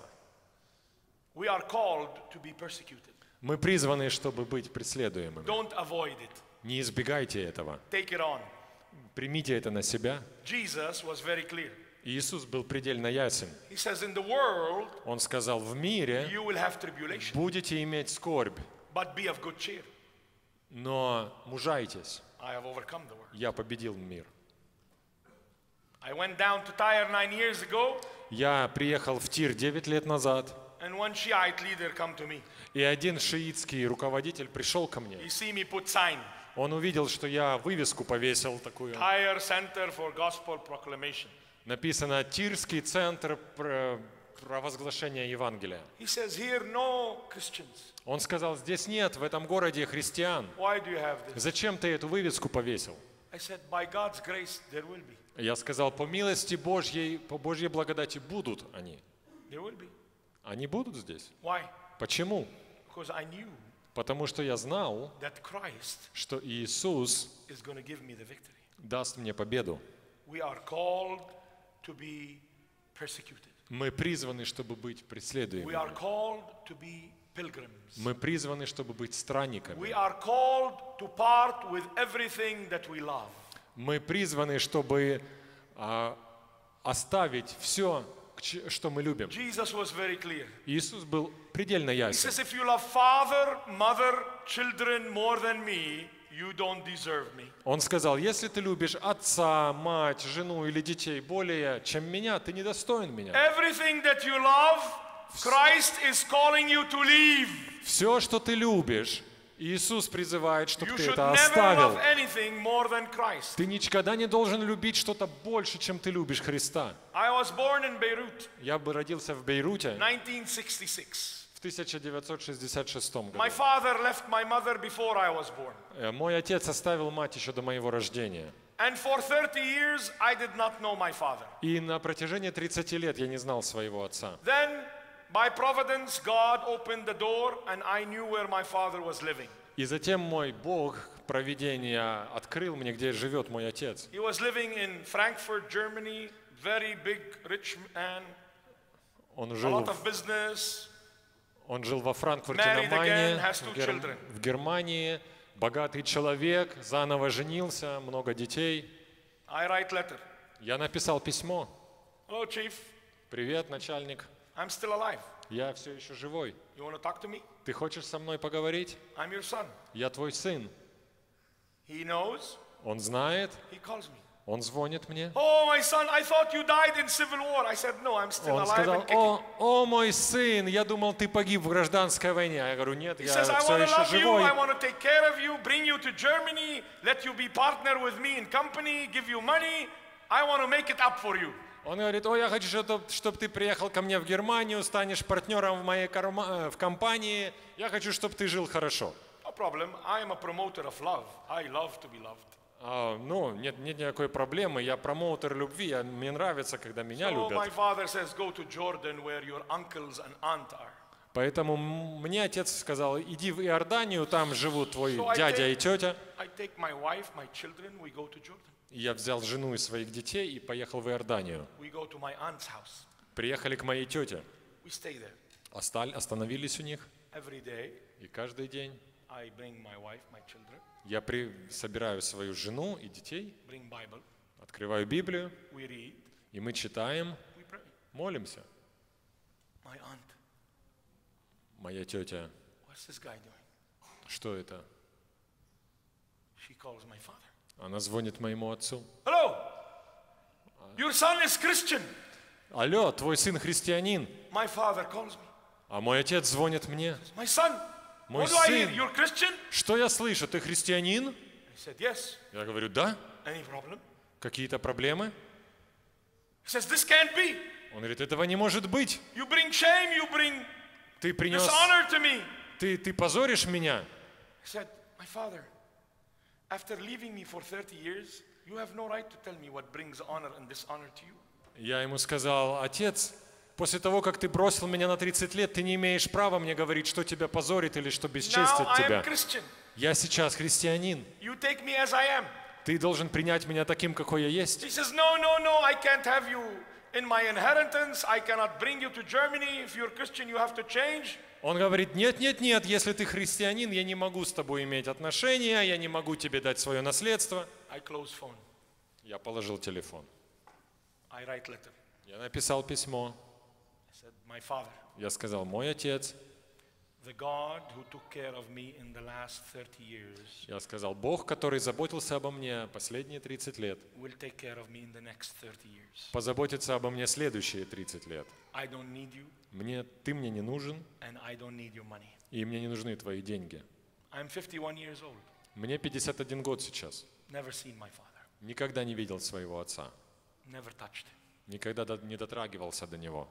We are called to be persecuted.
Мы призваны, чтобы быть преследуемыми.
Don't avoid it.
Не избегайте этого.
Take it on.
Примите это на себя.
Jesus was very clear.
Иисус был предельно ясен.
He says, in the world,
Он сказал, в мире
you will have tribulation,
будете иметь скорбь,
but be of good cheer.
но мужайтесь.
I have overcome the world.
Я победил мир.
I went down to Tyre nine years ago,
Я приехал в Тир девять лет назад,
and one Shiite leader come to me.
и один шиитский руководитель пришел ко мне.
He see me put sign,
Он увидел, что я вывеску повесил такую.
Tyre Center for Gospel Proclamation.
Написано «Тирский центр про- провозглашения Евангелия».
He says, here no Christians.
Он сказал, здесь нет в этом городе христиан.
Why do you have this?
Зачем ты эту вывеску повесил?
I said, by God's grace, there will be.
Я сказал, по милости Божьей, по Божьей благодати будут они.
There will be.
Они будут здесь.
Why?
Почему?
Because I knew
Потому что я знал,
that Christ
что Иисус
is going to give me the victory.
даст мне победу.
We are called to be persecuted.
Мы призваны, чтобы быть
We are
преследуемыми.
called to be pilgrims.
Мы призваны, чтобы быть
We
странниками.
are called to part with everything that we love.
Мы призваны, чтобы а, оставить все, что мы любим.
Jesus was very clear.
Иисус был предельно
He
ясен.
says, if you love father, mother, children more than me, you don't deserve me.
Он сказал, если ты любишь отца, мать, жену или детей более, чем меня, ты недостоин меня.
Everything that you love, Christ is calling you to leave.
Все, что ты любишь, Иисус призывает, чтобы
You
ты
should
это
never
оставил.
love anything more than Christ.
Ты никогда не должен любить что-то больше, чем ты любишь Христа.
I was born in Beirut,
Я бы родился в Бейруте
nineteen sixty-six.
в тысяча девятьсот шестьдесят шестом
My
году.
father left my mother before I was born.
Э, Мой отец оставил мать еще до моего рождения.
And for thirty years, I did not know my father.
И на протяжении тридцати лет я не знал своего отца.
Then, by providence, God opened the door and I knew where my father was living.
И затем мой Бог провидения открыл мне, где живет мой отец.
He was living in Frankfurt, Germany, very big, rich man,
Он
a
жил,
lot
в-
of business.
он жил во Франкфурте на
Married again,
Майне,
has two
в, Гер-
children.
в Германии. Богатый человек, заново женился, много детей.
I write letter.
Я написал письмо.
Hello, chief.
Привет, начальник.
I'm still alive.
Я все еще живой.
You want to talk to me?
Ты хочешь со мной поговорить?
I'm your son.
Я твой сын.
He knows.
Он знает,
He calls me.
он звонит мне.
Oh, my son, I thought you died in civil war. I said, no, I'm still
Он
alive
сказал,
and kicking.
о, о, мой сын, я думал, ты погиб в гражданской войне. Я говорю, нет,
He
я
says, I
все
want to
еще
love you.
живой.
I want to take care of you, bring you to Germany, let you be partner with me in company, give you money. I want to make it up for you.
Он говорит, о, я хочу, чтобы ты приехал ко мне в Германию, станешь партнером в моей карма- э, в компании. Я хочу, чтобы ты жил хорошо.
No problem. I am a promoter of love. I love to be loved.
А, ну, нет, нет никакой проблемы. Я промоутер любви. Я, мне нравится, когда меня
So my
любят.
father says, go to Jordan where your uncles and aunt are.
Поэтому м- мне отец сказал, иди в Иорданию, там живут твой
So I
дядя и
take-
тетя.
I take my wife, my children, we go to Jordan.
И я взял жену и своих детей и поехал в Иорданию.
We go to my aunt's house.
Приехали к моей тете,
We stay there.
остали, остановились у них.
Every day,
И каждый день
I bring my wife, my children,
я при, собираю свою жену и детей,
bring Bible,
открываю Библию,
we read,
и мы читаем,
we pray.
молимся.
My aunt,
Моя тетя,
what's this guy doing?
что это?
She calls my father.
Она звонит моему отцу.
Hello, your son is Christian.
Алло, твой сын христианин.
My father calls me.
А мой отец звонит мне.
My son,
Мой
what do I hear?
сын.
You're Christian?
Что я слышу? Ты христианин?
I said, yes.
Я говорю, да.
Any problem?
Какие-то проблемы?
He says, this can't be.
Он говорит, этого не может быть.
You bring shame, you bring
Ты принес,
dishonor to me.
ты, ты позоришь меня.
I said, my father, after leaving me for thirty years, you have no right to tell me what brings honor and dishonor to you.
Я ему сказал, отец, после того, как ты бросил меня на тридцать лет, ты не имеешь права мне говорить, что тебя позорит или что
Now
бесчестит
I am
тебя.
Christian.
Я сейчас христианин.
You take me as I am.
Ты должен принять меня таким, какой я есть.
He says, no, no, no, I can't have you in my inheritance. I cannot bring you to Germany. If you're Christian, you have to change.
Он говорит, нет, нет, нет, если ты христианин, я не могу с тобой иметь отношения, я не могу тебе дать свое наследство.
I close phone.
Я положил телефон.
I write letter.
Я написал письмо.
I said, my father,
Я сказал, мой отец.
the God who took care of me in the last thirty years
Я сказал, Бог, который заботился обо мне последние тридцать лет,
will take care of me in the next thirty years.
позаботится обо мне следующие тридцать лет.
I don't need you
Мне, ты мне не нужен,
and I don't need your money.
и мне не нужны твои деньги.
I'm fifty-one years old.
Мне пятьдесят один год сейчас.
Never seen my father.
Никогда не видел своего отца.
Never touched him.
Никогда до- не дотрагивался до него.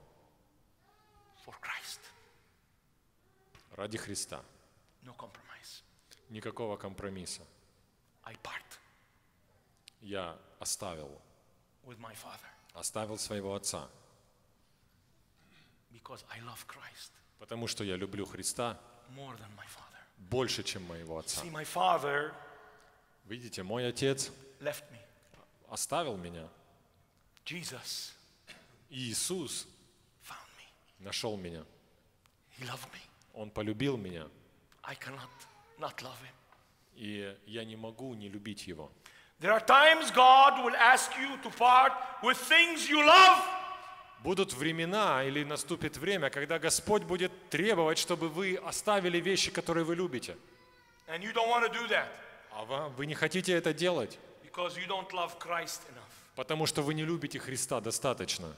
For Christ.
Ради Христа.
No compromise.
Никакого компромисса.
I part
Я оставил,
with my father
оставил своего отца,
because I love Christ
потому что я люблю Христа
more than my father.
больше, чем моего отца.
See, my father
Видите, мой отец
left me.
оставил меня.
Jesus
И Иисус
found me.
нашел меня.
He loved me.
Он полюбил меня.
I cannot not love him.
И я не могу не любить его.
There are times God will ask you to part with things you love.
Будут времена или наступит время, когда Господь будет требовать, чтобы вы оставили вещи, которые вы любите.
And you don't want to do that
А вам- вы не хотите это делать,
because you don't love Christ enough.
потому что вы не любите Христа достаточно.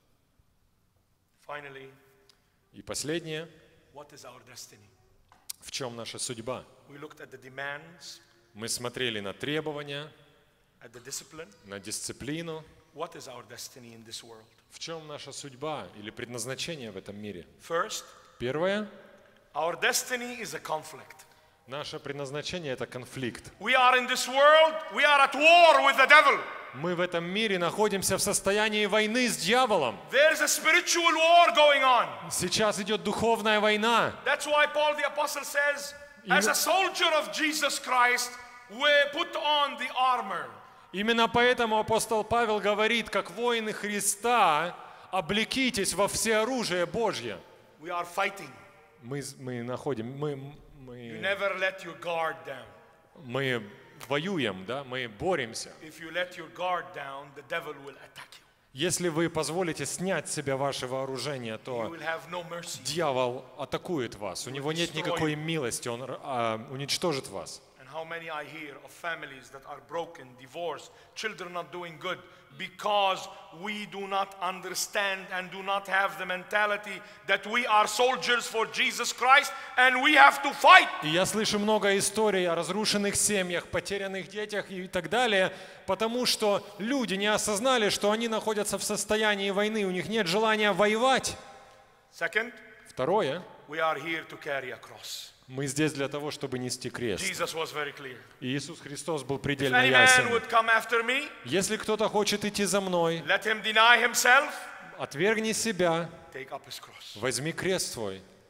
Finally,
И последнее,
what is our destiny?
в чем наша судьба?
We looked at the demands,
Мы смотрели на требования,
at the discipline.
на дисциплину.
What is our destiny in this world?
В чем наша судьба или предназначение в этом мире?
First,
Первое,
our destiny is a conflict.
наше предназначение – это конфликт.
We are in this world, we are at war with the devil.
Мы в этом мире находимся в состоянии войны с дьяволом.
There's a spiritual war going on.
Сейчас идет духовная война.
That's why Paul the Apostle says, as a soldier of Jesus Christ, we put on the armor.
Именно поэтому апостол Павел говорит, как воины Христа, облекитесь во всеоружие Божье.
We are fighting.
Мы, мы находим, мы,
You
мы,
never let your guard down.
мы воюем, да, мы боремся.
If you let your guard down, the devil will attack you.
Если вы позволите снять с себя ваше вооружение,
You
то
will have no mercy.
дьявол атакует вас. У него нет никакой милости, он а, уничтожит вас.
And how many I hear of families that are broken, divorced, children not doing good, because we do not understand and do not have the mentality that we are soldiers for Jesus Christ and we have to fight.
И я слышу много историй о разрушенных семьях, потерянных детях и так далее, потому что люди не осознали, что они находятся в состоянии войны, у них нет желания воевать.
Second,
Второе,
we are here to carry a cross.
мы здесь для того, чтобы нести крест.
Jesus was very clear.
И Иисус Христос был
If
предельно
any man
ясен.
would come after me,
Если кто-то хочет идти за мной,
let him deny himself,
отвергни себя,
take up his cross
возьми крест свой
and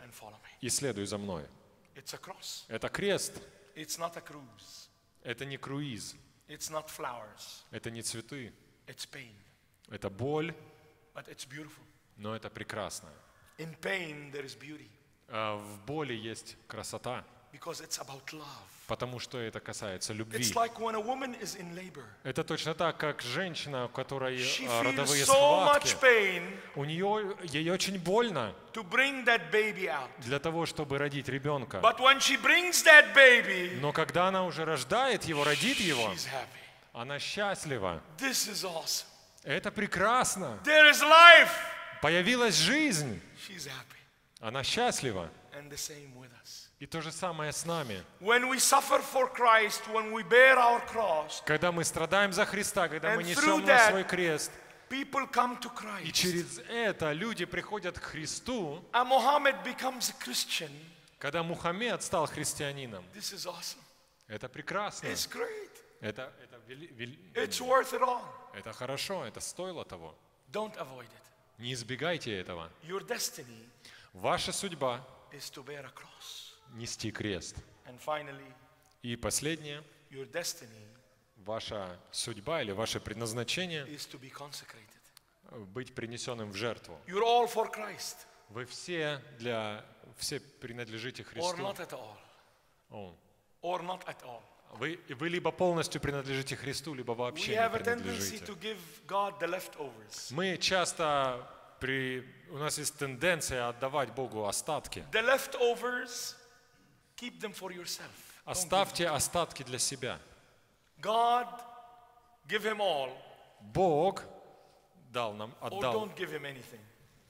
and follow me.
и следуй за мной.
It's a cross.
Это крест,
It's not a cruise.
это не круиз,
It's not flowers.
это не цветы,
It's pain.
это боль,
But it's beautiful.
но это прекрасно.
In pain, there is beauty.
А в боли есть красота,
Because it's about love.
потому что это касается любви.
It's like when a woman is in labor.
Это точно так, как женщина, у которой
She
а,
feels
родовые
so
схватки.
much pain
У нее, ей очень больно
to bring that baby out.
для того, чтобы родить ребенка.
But when she brings that baby,
Но когда она уже рождает его, родит его,
she's happy.
она счастлива.
This is awesome.
Это прекрасно.
There is life.
Появилась жизнь.
She's happy.
Она счастлива.
And the same with us.
И то же самое с нами.
When we suffer for Christ, when we bear our cross,
Когда мы страдаем за Христа, когда мы
And
несем
through
на
that-
свой крест,
people come to
и
Christ.
через это люди приходят к Христу,
And Muhammad becomes a Christian.
когда Мухаммед стал христианином.
This is awesome.
Это прекрасно.
It's great.
Это, это, вели- вели-
It's worth it all.
это хорошо, это стоило того.
Don't avoid it.
Не избегайте этого.
Your destiny
Ваша судьба
is to bear a cross.
– нести крест.
And finally,
И последнее,
your destiny
ваша судьба или ваше предназначение
is to be consecrated.
– быть принесенным в жертву.
You're all for Christ
Вы все для все принадлежите
or
Христу.
not at all.
О.
Or not at all.
Вы, вы либо полностью принадлежите Христу, либо
We
вообще
have
не
a tendency
принадлежите.
to give God the leftovers.
Мы часто при у нас есть тенденция отдавать Богу остатки.
The leftovers, keep them for yourself. Don't give
Оставьте остатки для себя.
God, give him all,
Бог дал нам,
or
отдал.
don't give him anything.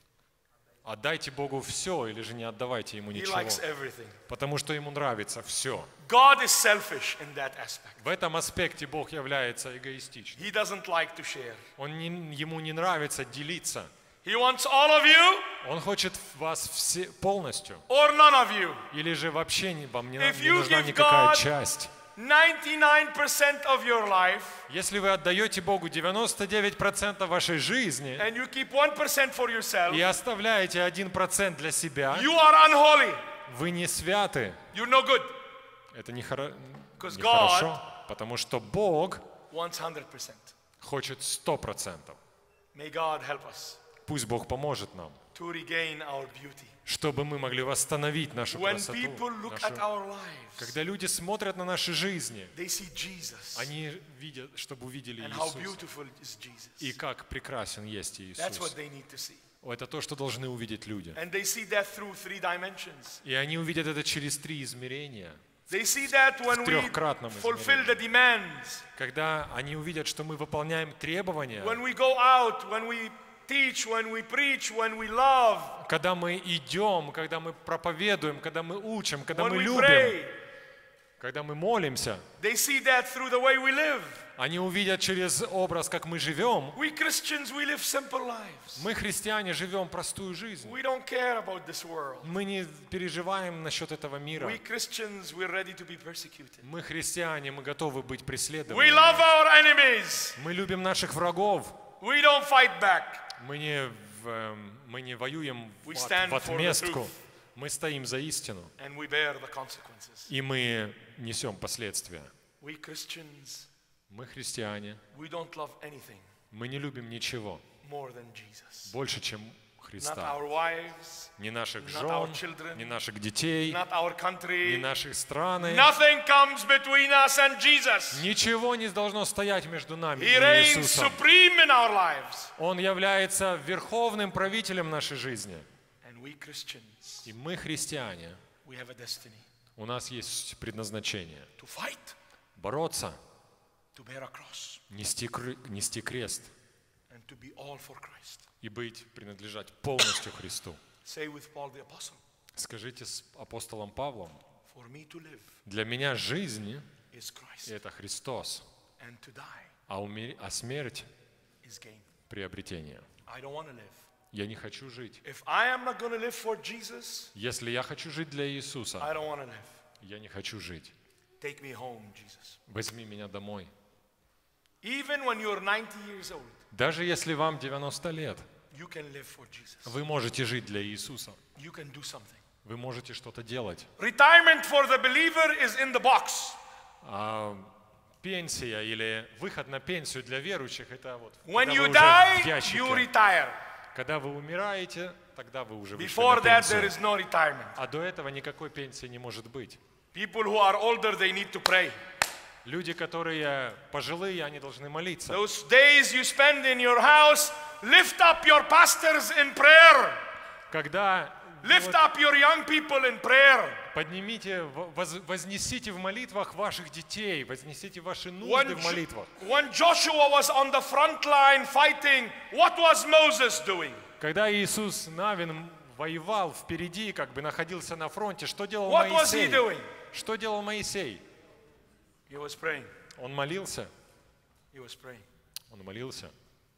Отдайте Богу все, или же не отдавайте Ему
He
ничего.
likes everything.
Потому что Ему нравится все.
God is selfish in that aspect.
В этом аспекте Бог является эгоистичным.
He doesn't like to share.
Он не, ему не нравится делиться.
He wants all of you
Он хочет вас все полностью.
or none of you.
Или же вообще не, вам не,
If
не
you
нужна
give
никакая
God-
часть.
ninety-nine percent of your life
Если вы отдаете Богу девяносто девять процентов вашей жизни
and you keep one percent for yourself,
и оставляете один процент для себя,
you are unholy.
вы не святы.
You're no good.
Это не, хоро-
Because
не
God-
хорошо, потому что Бог
Wants one hundred percent.
хочет сто процентов.
May God help us
Пусть Бог поможет нам,
to regain our beauty.
чтобы мы могли восстановить нашу
When
красоту.
people look
нашу-
at our lives,
Когда люди смотрят на наши жизни,
they see Jesus
они видят, чтобы увидели
and how
Иисуса.
beautiful is
И
Jesus.
как прекрасен есть
That's what
Иисус.
they need to see.
Это то, что должны увидеть люди.
And they see that through three dimensions.
И они увидят это через три измерения.
They see that when we
трехкратном
fulfill the demands,
Когда они увидят, что мы выполняем требования,
when we go out, when we teach, when we preach, when we love,
когда мы идем, когда мы проповедуем, когда мы учим, когда
when
мы
we
любим,
pray.
когда мы молимся,
They see that through the way we live.
они увидят через образ, как мы живем.
We Christians, we live simple lives.
Мы, христиане, живем простую жизнь.
We don't care about this world.
Мы не переживаем насчет этого мира.
We Christians, we're ready to be persecuted.
Мы, христиане, мы готовы быть
We
преследованными.
love our enemies.
Мы любим наших врагов.
We don't fight back.
Мы не, в, эм, мы не воюем в,
We
от-
stand
в
for the
отместку.
truth.
Мы стоим за истину.
And we bear the consequences.
И мы несем последствия.
We Christians,
Мы, христиане,
we don't love anything
мы не любим ничего
more than Jesus.
больше, чем
Not
Христа.
our wives,
Ни наших
not our
жен,
children,
ни наших детей,
not our
ни
country.
наших страны.
Nothing comes between us and Jesus.
Ничего не должно стоять между нами
He
и
reigns
Иисусом.
supreme in our lives.
Он является верховным правителем нашей жизни.
And we Christians,
И мы, христиане,
we have a destiny
у нас есть предназначение
to fight,
бороться,
to bear a cross,
нести, кры- нести крест
and to be all for Christ.
и быть, принадлежать полностью Христу.
Say with Paul the Apostle,
Скажите с апостолом Павлом,
for me to live
для меня жизнь
is
–
Christ,
это Христос,
and to die
а, умер- а смерть
is gain.
– приобретение.
I don't want to live.
Я не хочу жить.
If I am not going to live for Jesus,
Если я хочу жить для Иисуса,
I don't want to live.
я не хочу жить.
Take me home, Jesus.
Возьми меня домой.
Even when you're ninety years old,
Даже если вам девяносто лет,
you can live for Jesus.
вы можете жить для Иисуса.
You can do something.
вы можете что-то делать.
Retirement for the believer is in the box.
А пенсия или выход на пенсию для верующих — это вот
When
когда
you
вы уже
die,
в ящике.
you retire.
Когда вы умираете, тогда вы уже вышли
Before
на
that, there
пенсию.
is no retirement.
А до этого никакой пенсии не может быть.
People who are older, they need to pray.
Люди, которые пожилые, они должны молиться.
Those days you spend in your house, lift up your pastors in prayer.
Когда
Lift
вот,
up your young people in prayer.
поднимите, воз- вознесите в молитвах ваших детей, вознесите ваши
When,
нужды в
Jo-
молитвах.
when Joshua was on the front line fighting, what was Moses doing?
Когда Иисус Навин воевал впереди, как бы находился на фронте, что делал
What was he
Моисей?
doing?
Что делал Моисей?
He was praying.
Он молился.
He was praying.
Он молился.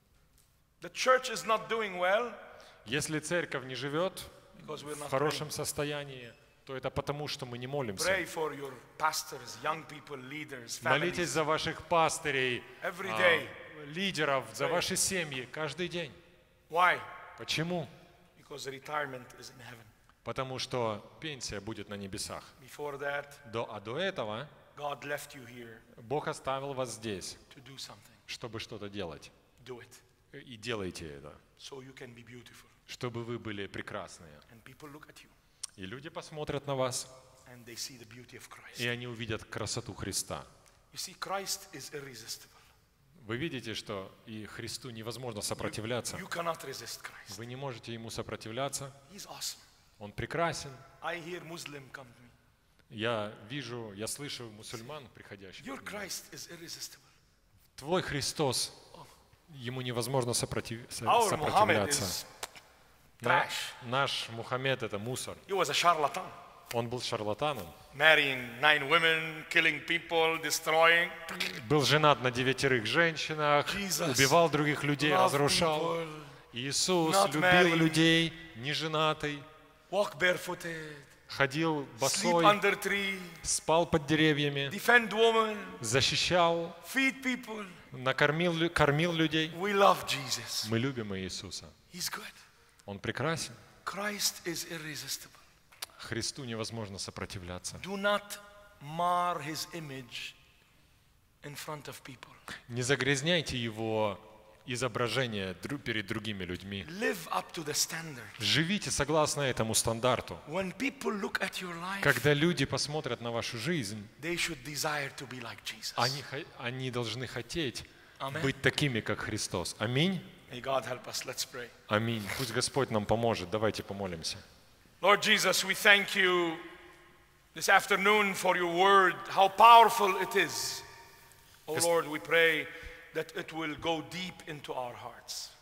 The church is not doing well
Если церковь не живет
because we're
в
not praying.
хорошем состоянии, то это потому, что мы не молимся.
Pray for your pastors, young people, leaders,
Молитесь
families.
за ваших пастырей,
Every
а,
day.
лидеров, за
Pray.
ваши семьи каждый день.
Why?
Почему?
Because retirement is in heaven.
Потому что пенсия будет на небесах.
Before that,
До, а до этого
God left you here
Бог оставил вас здесь,
to do something.
чтобы что-то делать.
Do it
И делайте это,
so you can be beautiful.
чтобы вы были прекрасные.
And people look at you
И люди посмотрят на вас,
and they see the beauty of Christ.
и они увидят красоту Христа.
You see, Christ is irresistible.
Вы видите, что и Христу невозможно сопротивляться.
You cannot resist Christ.
Вы не можете Ему сопротивляться.
He's awesome.
Он прекрасен.
I hear Muslim come to me.
Я вижу, я слышу мусульман, приходящих.
Your Christ is irresistible.
Твой Христос, Ему невозможно сопротив- со-
Our Muhammad
сопротивляться.
is
На-
trash.
Наш Мухаммед — это мусор.
He was a charlatan,
Он был шарлатаном.
marrying nine women, killing people, destroying.
Был женат на девятерых женщинах,
Jesus
убивал других людей,
Love
разрушал.
people,
Иисус
not
любил
married.
людей, не женатый,
walk barefooted,
ходил
sleep
босой,
under tree,
спал под деревьями,
defend women,
защищал,
feed people.
накормил, лю- кормил людей.
We love Jesus.
Мы любим Иисуса.
He's good.
Он прекрасен.
Christ is irresistible.
Христу невозможно сопротивляться.
Do not mar his image in front of people.
Не загрязняйте его изображение дру- перед другими людьми.
Live up to the standard.
Живите согласно этому стандарту.
When people look at your life,
Когда люди посмотрят на вашу жизнь,
they should desire to be like Jesus.
они, хо- они должны хотеть
Amen.
быть такими, как Христос. Аминь.
May God help us. Let's pray.
Аминь. Пусть Господь нам поможет. Давайте помолимся.
Lord Jesus, we thank you this afternoon for your word, how powerful it is. Oh
Yes.
Lord, we pray that it will go deep into our hearts.